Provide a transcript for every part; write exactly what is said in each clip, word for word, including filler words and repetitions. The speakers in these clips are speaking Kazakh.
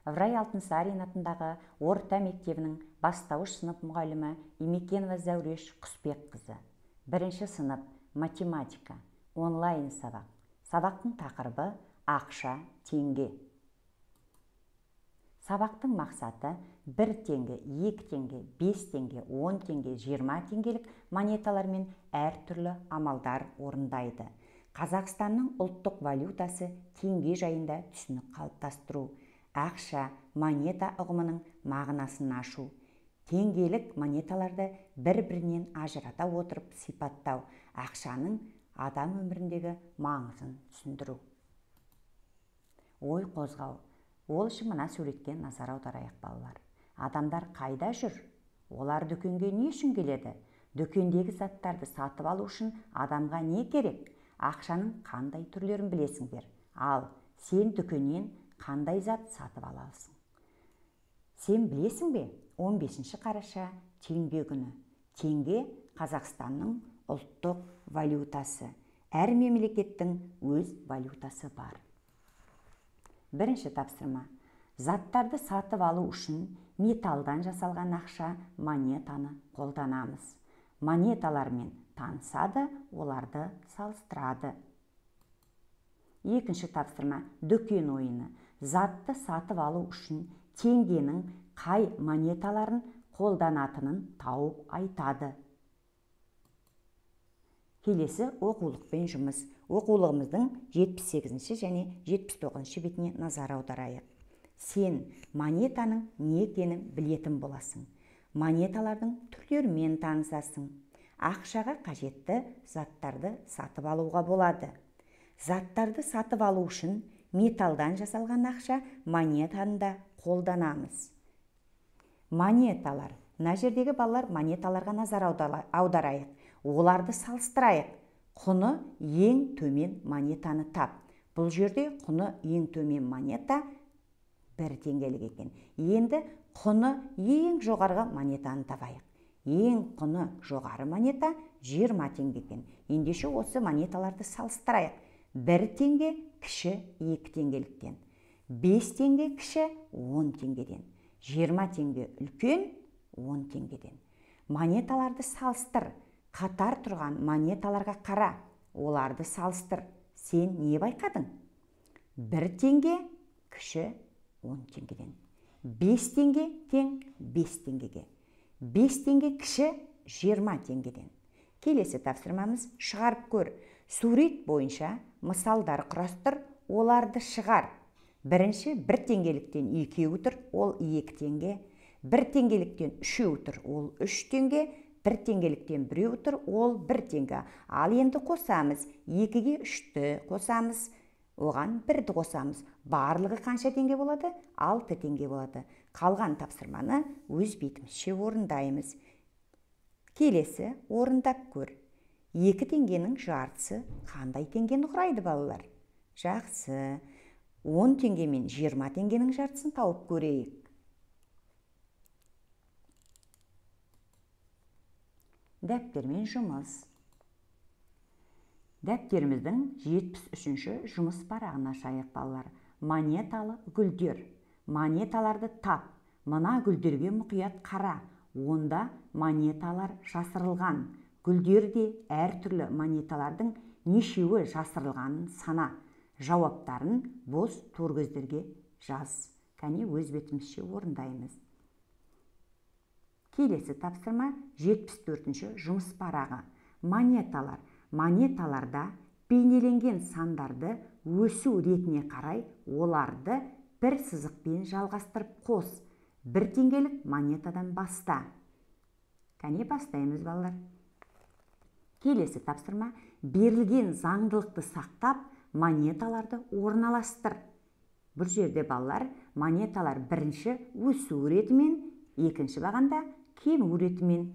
Ыбырай Алтынсарин атындағы орта мектебінің бастауыш сынып мұғалімі Имекенова Зәуреш Құсбекқызы. Бірінші сынып математика, онлайн сабақ. Сабақтың тақырыбы ақша, теңге. Сабақтың мақсаты бір теңге, екі теңге, бес теңге, он теңге, жиырма теңгелік монеталармен әртүрлі амалдар орындайды. Қазақстанның ұлттық валютасы теңге жайында түсінік қалыптастыру, ақша, монета ұғымының мағынасын ашу, теңгелік монеталарды бір-бірінен ажырата отырып сипаттау, ақшаның адам өміріндегі маңызын түсіндіру. Ой қозғау. Ол үшін мына суретке назар аударайық балалар. Адамдар қайда жүр? Олар дүкенге не үшін келеді? Дүкендегі заттарды сатып алу үшін адамға не керек? Ақшаның қандай түрлерін білесіңдер? Ал сен дүкеннен қандай зат сатып аласың? Сен білесің бе? он бесінші қараша теңге күні. Теңге Қазақстанның ұлттық валютасы. Әр мемлекеттің өз валютасы бар. Бірінші тапсырма. Заттарды сатып алу үшін металдан жасалған ақша монетаны қолданамыз. Монеталармен танысады, оларды салыстырады. Екінші тапсырма. Дүкен ойыны. Затты сатып алу үшін теңгенің қай монеталарын қолданатынын тауып айтады. Келесі оқулықпен жұмыс. Оқулығымыздың жетпіс сегізінші және жетпіс тоғызыншы бетіне назар аударайық. Сен монетаның не екенін білетін боласың. Монеталардың түрлерімен танысасың. Ақшаға қажетті заттарды сатып алуға болады. Заттарды сатып алу үшін металдан жасалған ақша монетаны да қолданамыз. Монеталар. Мына жердегі балалар монеталарға назар аударайық. Оларды салыстырайық. Құны ең төмен монетаны тап. Бұл жерде құны ең төмен монета бір теңгелік екен. Енді құны ең жоғарғы монетаны табайық. Ең құны жоғары монета жиырма теңге екен. Ендеше осы монеталарды салыстырайық. бір теңге кіші екі теңгеліктен. бес теңге кіші он теңгеден. жиырма теңге үлкен он теңгеден. Монеталарды салыстыр. Қатар тұрған монеталарға қара, оларды салыстыр. Сен не байқадың? бір теңге кіші он теңгеден. бес теңге тең бес теңгеге. бес теңге кіші жиырма теңгеден. Келесі тапсырмамыз шығарып көр. Сурет бойынша мысалдар құрастыр, оларды шығар. Бірінші бір теңгеліктен екеу тұр, ол екі теңге. бір теңгеліктен үшеу тұр, ол үш теңге. бір теңгеліктен біреу тұр, ол бір теңге. Ал енді қосамыз. екіге үшті қосамыз. Оған бірді қосамыз. Барлығы қанша теңге болады? алты теңге болады. Қалған тапсырманы өз бетімізше орындаймыз. Келесі орындап көр. екі теңгенің жартысы қандай теңгені құрайды балалар? Жақсы. он теңге мен жиырма теңгенің жартысын тауып көрейік. Дәптермен жұмыс. Дәптеріміздің жетпіс үшінші жұмыс парағын ашайық балалар. Монеталы гүлдер. Монеталарды тап. Мына гүлдерге мұқият қара. Онда монеталар жасырылған. Гүлдерде әртүрлі монеталардың нешеуі жасырылғанын сана. Жауаптарын бос торкөздерге жаз. Кәне өз бетімізше орындаймыз. Келесі тапсырма жетпіс төртінші жұмыс парағы. Монеталар. Монеталарда бейнеленген сандарды өсу ретіне қарай оларды бір сызықпен жалғастырып қос. бір теңгелік монетадан баста. Кәне бастаймыз балалар. Келесі тапсырма берілген заңдылықты сақтап монеталарды орналастыр. Бұл жерде балалар монеталар бірінші өсу ретімен, екінші бағанда кему ретімен.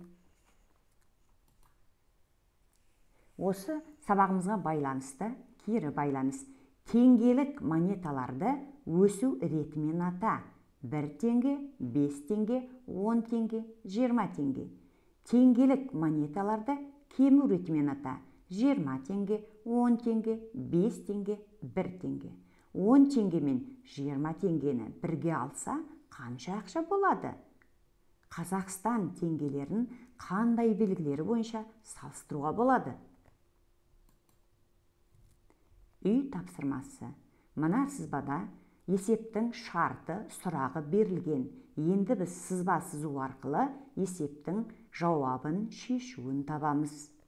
Осы сабағымызға байланысты кері байланыс. Теңгелік монеталарды өсу ретімен ата. бір теңге, бес теңге, он теңге, жиырма теңге. Теңгелік монеталарды кему ретімен ата. жиырма теңге, он теңге, бес теңге, бір теңге. он теңге мен жиырма теңгені бірге алса, қанша ақша болады? Қазақстан теңгелерін қандай белгілері бойынша салыстыруға болады? Үй тапсырмасы. Мына сызбада есептің шарты сұрағы берілген. Енді біз сызба сызу арқылы есептің жауабын шешуін табамыз.